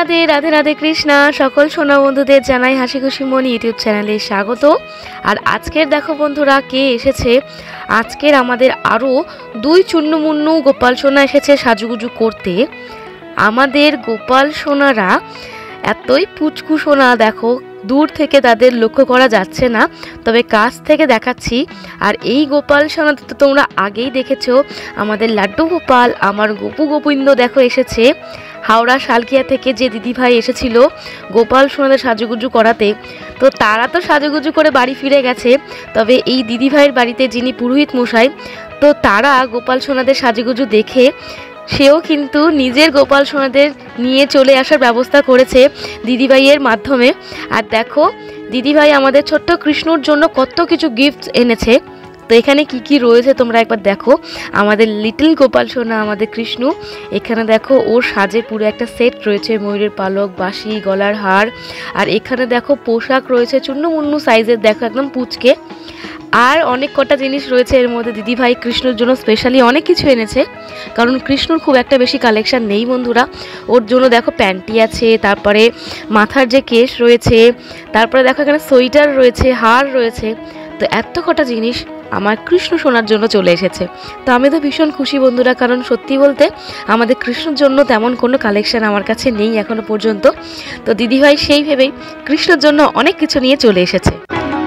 রাধে রাধে রাধে কৃষ্ণা। সকল সোনা বন্ধুদের জানাই হাসি খুশি মন ইউটিউব চ্যানেলে স্বাগত। আর আজকের দেখো বন্ধুরা কে এসেছে। আজকের আমাদের আরও দুই চুন্নু মুন্নু গোপাল সোনা এসেছে সাজুগুজু করতে। আমাদের গোপাল সোনারা এতই পুচকু সোনা, দেখো দূর থেকে তাদের লক্ষ্য করা যাচ্ছে না, তবে কাছ থেকে দেখাচ্ছি। আর এই গোপাল সোনা তো তোমরা আগেই দেখেছো, আমাদের লাড্ডু গোপাল আমার গোপু গোবিন্দ দেখো এসেছে হাওড়া শালকিয়া থেকে। যে দিদিভাই এসেছিল গোপাল সোনাদের সাজুগুজু করাতে, তো তারা তো সাজুগুজু করে বাড়ি ফিরে গেছে, তবে এই দিদিভাইয়ের বাড়িতে যিনি পুরোহিত মশাই, তো তারা গোপাল সোনাদের সাজুগুজু দেখে সেও কিন্তু নিজের গোপাল সোনাদের নিয়ে চলে আসার ব্যবস্থা করেছে দিদিভাইয়ের মাধ্যমে। আর দেখো দিদিভাই আমাদের ছোট্ট কৃষ্ণর জন্য কত কিছু গিফট এনেছে। তো এখানে কি কি রয়েছে তোমরা একবার দেখো। আমাদের লিটল গোপাল সোনা আমাদের কৃষ্ণ, এখানে দেখো ওর সাজে পুরো একটা সেট রয়েছে, ময়ূরের পালক, বাঁশি, গলার হার। আর এখানে দেখো পোশাক রয়েছে চুন্নু মুন্নু সাইজের, দেখো একদম পুচকে। আর অনেক কটা জিনিস রয়েছে এর মধ্যে। দিদিভাই কৃষ্ণর জন্য স্পেশালি অনেক কিছু এনেছে, কারণ কৃষ্ণর খুব একটা বেশি কালেকশান নেই বন্ধুরা। ওর জন্য দেখো প্যান্টি আছে, তারপরে মাথার যে কেশ রয়েছে, তারপরে দেখো এখানে সোয়েটার রয়েছে, হার রয়েছে। তো এত কটা জিনিস আমার কৃষ্ণ সোনার জন্য চলে এসেছে। তো আমি তো ভীষণ খুশি বন্ধুরা, কারণ সত্যি বলতে আমাদের কৃষ্ণর জন্য তেমন কোনো কালেকশান আমার কাছে নেই এখনো পর্যন্ত। তো দিদিভাই সেই ভেবেই কৃষ্ণর জন্য অনেক কিছু নিয়ে চলে এসেছে।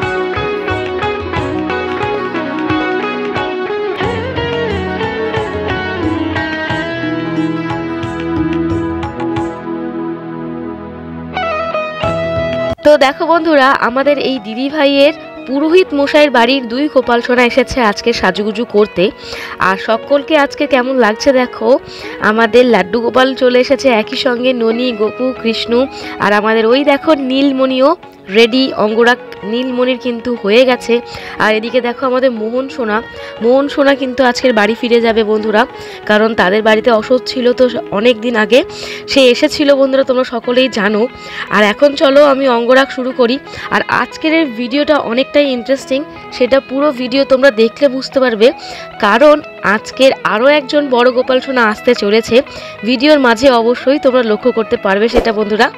তো দেখো বন্ধুরা, আমাদের এই দিদিভাইয়ের পুরোহিত মশাইয়ের বাড়ির দুই গোপাল সোনা এসেছে আজকে সাজুগুজু করতে। আর সকলকে আজকে কেমন লাগছে দেখো। আমাদের লাড্ডু গোপাল চলে এসেছে একই সঙ্গে, ননি, গোপু, কৃষ্ণ। আর আমাদের ওই দেখো নীলমণিও রেডি, অঙ্গরাগ নীলমণির কিন্তু হয়ে গেছে। আর এদিকে দেখো আমাদের মোহন সোনা কিন্তু আজকের বাড়ি ফিরে যাবে বন্ধুরা, কারণ তাদের বাড়িতে অসুখ ছিল তো অনেক দিন আগে সে এসেছিল বন্ধুরা, তোমরা সকলেই জানো। আর এখন চলো আমি অঙ্গরাগ শুরু করি। আর আজকের এই ভিডিওটা অনেকটাই ইন্টারেস্টিং, সেটা পুরো ভিডিও তোমরা দেখলে বুঝতে পারবে, কারণ আজকের আরও একজন বড় গোপাল সোনা আসতে চলেছে। ভিডিওর মাঝে অবশ্যই তোমরা লক্ষ্য করতে পারবে সেটা বন্ধুরা।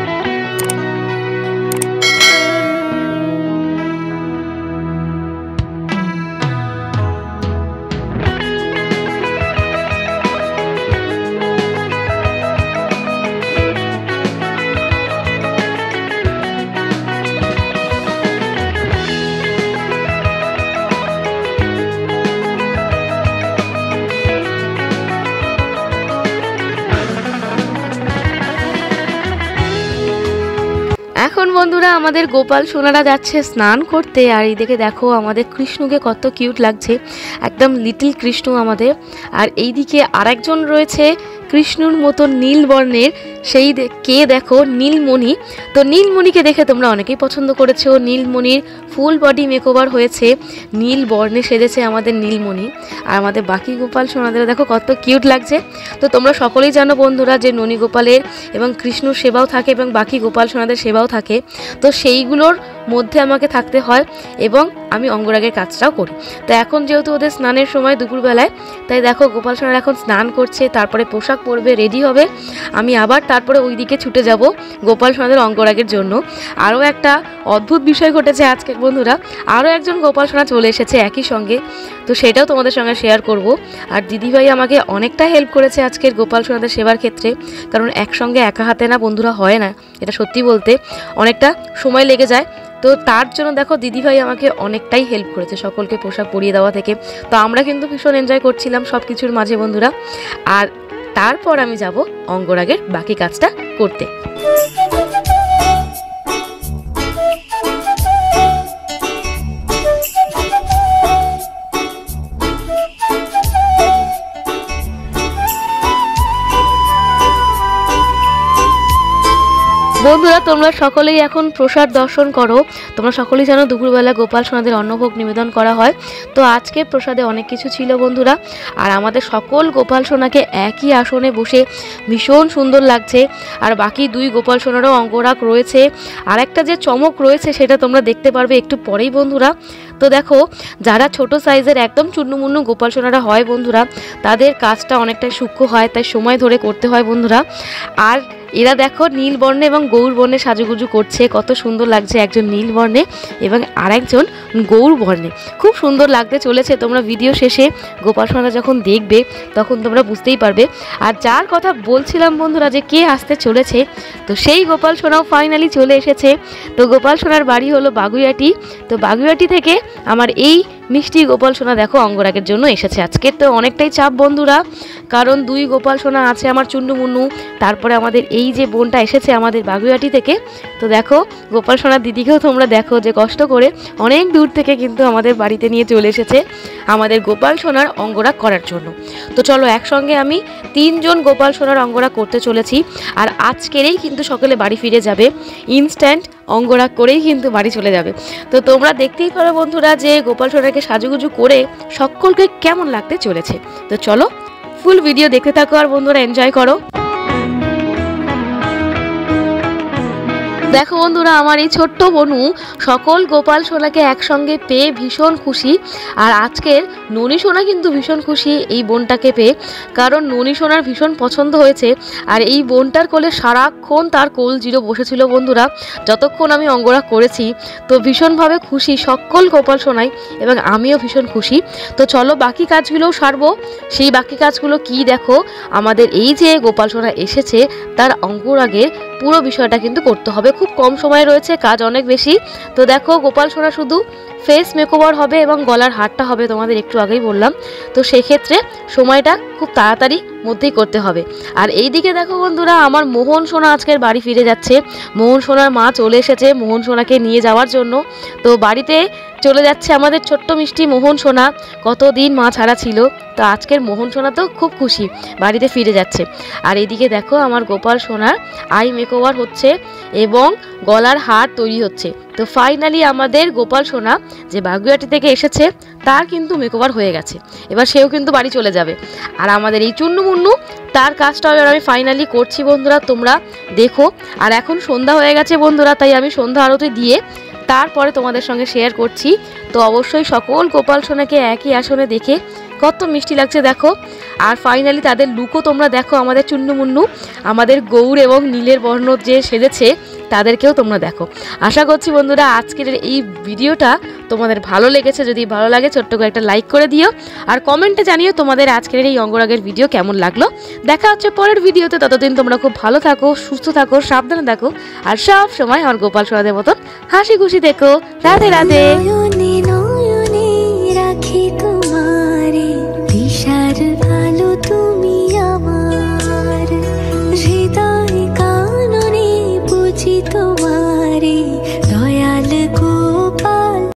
এখন বন্ধুরা আমাদের গোপাল সোনারা যাচ্ছে স্নান করতে। আর এইদিকে দেখো আমাদের কৃষ্ণকে কত কিউট লাগছে, একদম লিটল কৃষ্ণ আমাদের। আর এইদিকে আরেকজন রয়েছে কৃষ্ণর মতো নীল বর্ণের, সেই কে দেখো নীলমণি। তো নীলমণিকে দেখে তোমরা অনেকেই পছন্দ করেছো। নীলমণির ফুল বডি মেকওভার হয়েছে, নীল বর্ণে সেজেছে আমাদের নীলমণি। আর আমাদের বাকি গোপাল সোনাদের দেখো কত কিউট লাগছে। তো তোমরা সকলেই জানো বন্ধুরা যে ননী গোপালের এবং কৃষ্ণর সেবাও থাকে এবং বাকি গোপাল সোনাদের সেবাও থাকে, তো সেইগুলোর মধ্যে আমাকে থাকতে হয় এবং আমি অঙ্গরাগের কাজটাও করি। তো এখন যেহেতু ওদের স্নানের সময় দুপুরবেলায়, তাই দেখো গোপাল সোনারা এখন স্নান করছে, তারপরে পোশাক পরবে, রেডি হবে। আমি আবার তারপরে ওই দিকে ছুটে যাব গোপাল সোনাদের অঙ্গরাগের জন্য। আরও একটা অদ্ভুত বিষয় ঘটেছে আজকে বন্ধুরা, আরও একজন গোপাল সোনা চলে এসেছে একই সঙ্গে, তো সেটাও তোমাদের সঙ্গে শেয়ার করব। আর দিদিভাই আমাকে অনেকটা হেল্প করেছে আজকের গোপাল সোনাদের সেবার ক্ষেত্রে, কারণ একসঙ্গে একা হাতে না বন্ধুরা হয় না, এটা সত্যি বলতে অনেকটা সময় লেগে যায়। তো তার জন্য দেখো দিদিভাই আমাকে অনেকটাই হেল্প করেছে সকলকে পোশাক পরিয়ে দেওয়া থেকে। তো আমরা কিন্তু ভীষণ এনজয় করছিলাম সব কিছুর মাঝে বন্ধুরা। আর তারপর আমি যাব অঙ্গরাগের বাকি কাজটা করতে। বন্ধুরা তোমরা সকলেই এখন প্রসাদ দর্শন করো। তোমরা সকলেই জানো দুপুরবেলা গোপাল সোনাদের অন্নভোগ নিবেদন করা হয়। তো আজকে প্রসাদে অনেক কিছু ছিল বন্ধুরা। আর আমাদের সকল গোপাল সোনাকে একই আসনে বসে ভীষণ সুন্দর লাগছে। আর বাকি দুই গোপাল সোনারও অঙ্গরাগ রয়েছে। আর একটা যে চমক রয়েছে সেটা তোমরা দেখতে পারবে একটু পরেই বন্ধুরা। তো দেখো যারা ছোট সাইজের একদম চুন্নুমুন্নু গোপাল সোনারা হয় বন্ধুরা, তাদের কাজটা অনেকটাই সূক্ষ্ম হয়, তাই সময় ধরে করতে হয় বন্ধুরা। আর এরা দেখো নীল বর্ণে এবং গৌর বর্ণে সাজুগুজু করছে, কত সুন্দর লাগছে, একজন নীল বর্ণে এবং আরেকজন গৌর বর্ণে। খুব সুন্দর লাগতে চলেছে। তোমরা ভিডিও শেষে গোপাল সোনা যখন দেখবে তখন তোমরা বুঝতেই পারবে। আর যার কথা বলছিলাম বন্ধুরা যে কে আসতে চলেছে, তো সেই গোপাল সোনাও ফাইনালি চলে এসেছে। তো গোপাল সোনার বাড়ি হলো বাগুইআটি। তো বাগুইআটি থেকে আমার এই মিষ্টি গোপাল সোনা দেখো অঙ্গরাগের জন্য এসেছে। আজকে তো অনেকটাই চাপ বন্ধুরা, কারণ 2 গোপাল সোনা আছে আমার চুন্নু মুন্নু, তারপরে আমাদের এই যে বোনটা এসেছে আমাদের বাগুইআটি থেকে। তো দেখো গোপাল সোনার দিদিকেও তোমরা দেখো যে কষ্ট করে অনেক দূর থেকে কিন্তু আমাদের বাড়িতে নিয়ে চলে এসেছে আমাদের গোপাল সোনার অঙ্গরাগ করার জন্য। তো চলো একসঙ্গে আমি 3 জন গোপাল সোনার অঙ্গরাগ করতে চলেছি। আর আজকেরই কিন্তু সকালে বাড়ি ফিরে যাবে, ইনস্ট্যান্ট অঙ্গরাগ করেই কিন্তু বাড়ি চলে যাবে। তো তোমরা দেখতেই পারো বন্ধুরা যে গোপাল সোনাকে সাজুগুজু করে সকলকে কেমন লাগতে চলেছে। তো চলো ফুল ভিডিও দেখতে থাকো আর বন্ধুরা এনজয় করো। দেখো বন্ধুরা আমার এই ছোট্ট বনু সকল গোপাল সোনাকে একসঙ্গে পেয়ে ভীষণ খুশি। আর আজকের ননি সোনা কিন্তু ভীষণ খুশি এই বোনটাকে পেয়ে, কারণ ননি সোনার ভীষণ পছন্দ হয়েছে। আর এই বোনটার কোলে সারাক্ষণ তার কোল জিরো বসেছিল বন্ধুরা যতক্ষণ আমি অঙ্গরাগ করেছি। তো ভীষণভাবে খুশি সকল গোপাল সোনাই এবং আমিও ভীষণ খুশি। তো চলো বাকি কাজগুলোও সারবো। সেই বাকি কাজগুলো কি দেখো, আমাদের এই যে গোপাল সোনা এসেছে তার অঙ্গরাগের পুরো বিষয়টা কিন্তু করতে হবে। খুব কম সময় রয়েছে, কাজ অনেক বেশি। তো দেখো গোপাল সোনা শুধু ফেস মেকওভার হবে এবং গলার হারটা হবে, তোমাদের একটু আগেই বললাম। তো সেক্ষেত্রে সময়টা খুব তাড়াতাড়ি মধ্যেই করতে হবে। আর এইদিকে দেখো বন্ধুরা আমার মোহন সোনা আজকের বাড়ি ফিরে যাচ্ছে। মোহন সোনার মা চলে এসেছে মোহন সোনাকে নিয়ে যাওয়ার জন্য। তো বাড়িতে চলে যাচ্ছে আমাদের ছোট্ট মিষ্টি মোহন সোনা, কতদিন মা ছাড়া ছিল। তো আজকের মোহন সোনা তো খুব খুশি, বাড়িতে ফিরে যাচ্ছে। আর এদিকে দেখো আমার গোপাল সোনার আই মেকওভার হচ্ছে এবং গলার হার তৈরি হচ্ছে। তো ফাইনালি আমাদের গোপাল সোনা যে বাগুইআটি থেকে এসেছে তার কিন্তু মেকওভার হয়ে গেছে, এবার সেও কিন্তু বাড়ি চলে যাবে। আর আমাদের এই চুন্নু মুন্নু তার কাজটাও এবার আমি ফাইনালি করছি বন্ধুরা, তোমরা দেখো। আর এখন সন্ধ্যা হয়ে গেছে বন্ধুরা, তাই আমি সন্ধ্যা আরতি দিয়ে তারপরে তোমাদের সঙ্গে শেয়ার করছি। তো অবশ্যই সকল গোপাল সোনাকে একই আসনে দেখে কত মিষ্টি লাগছে দেখো। আর ফাইনালি তাদের লুকও তোমরা দেখো, আমাদের চুন্নু মুন্নু আমাদের গৌর এবং নীলের বর্ণ যে সেজেছে তাদেরকেও তোমরা দেখো। আশা করছি বন্ধুরা আজকের এই ভিডিওটা তোমাদের ভালো লেগেছে। যদি ভালো লাগে ছোট্ট করে একটা লাইক করে দিও আর কমেন্টে জানিও তোমাদের আজকের এই অঙ্গরাগের ভিডিও কেমন লাগলো। দেখা হচ্ছে পরের ভিডিওতে, ততদিন তোমরা খুব ভালো থাকো, সুস্থ থাকো, সাবধানে থাকো আর সব সময় আমার গোপাল সোনাদের মতন হাসি খুশি থেকো। রাধে রাধে।